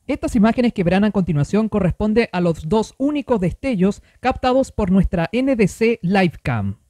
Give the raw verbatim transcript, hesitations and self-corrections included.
Estas imágenes que verán a continuación corresponden a los dos únicos destellos captados por nuestra N D C Livecam.